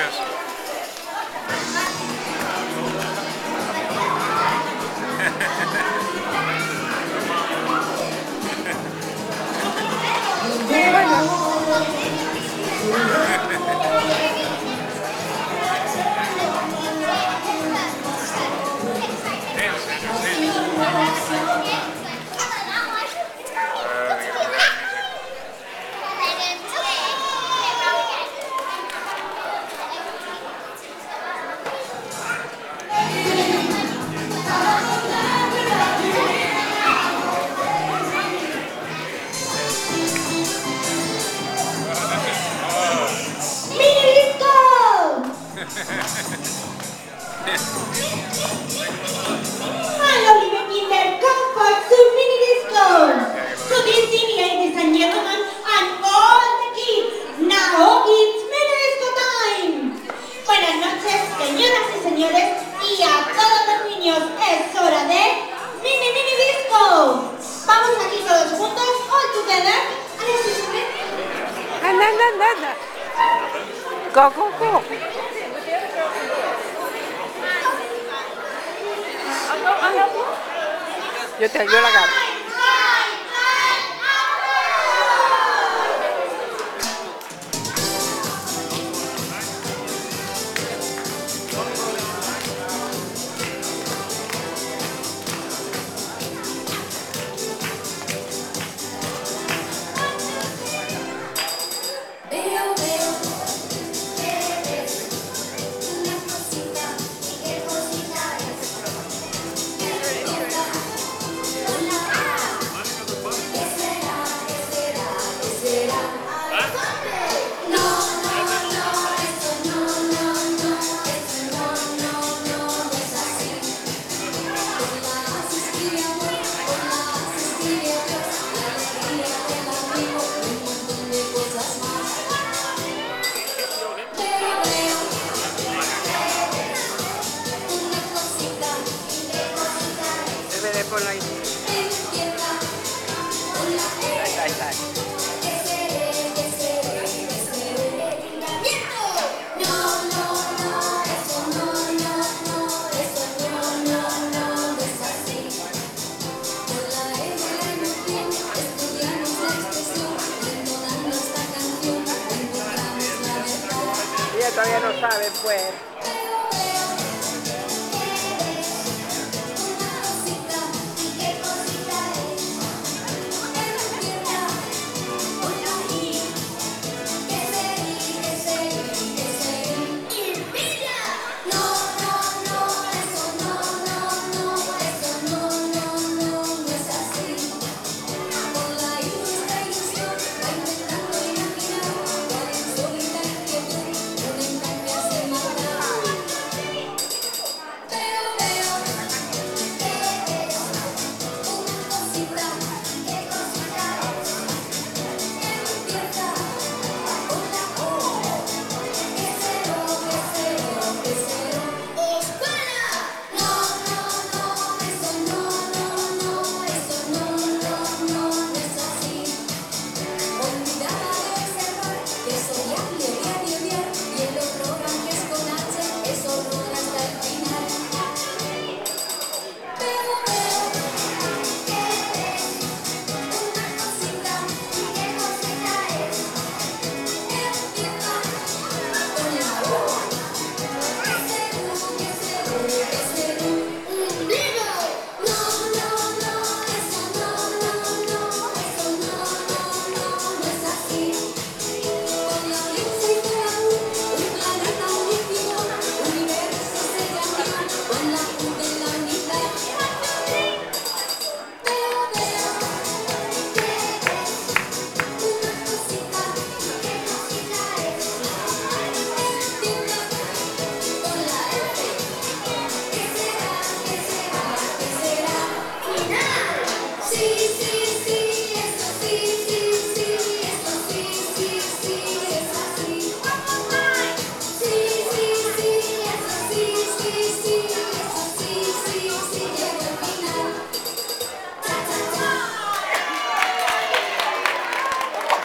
gracioso. Hallo liebe Kinder, kommt zu Mini Disco! So this evening, ladies and gentlemen, and all the kids, now it's Mini Disco time! Buenas noches, señoras y señores, y a todos los niños, es hora de Mini Disco! Vamos aquí todos juntos, all together, and excuse me. Anda. Go. Yo te ayudo a la cara. Ponlo ahí. Ahí. Ella todavía no sabe, pues.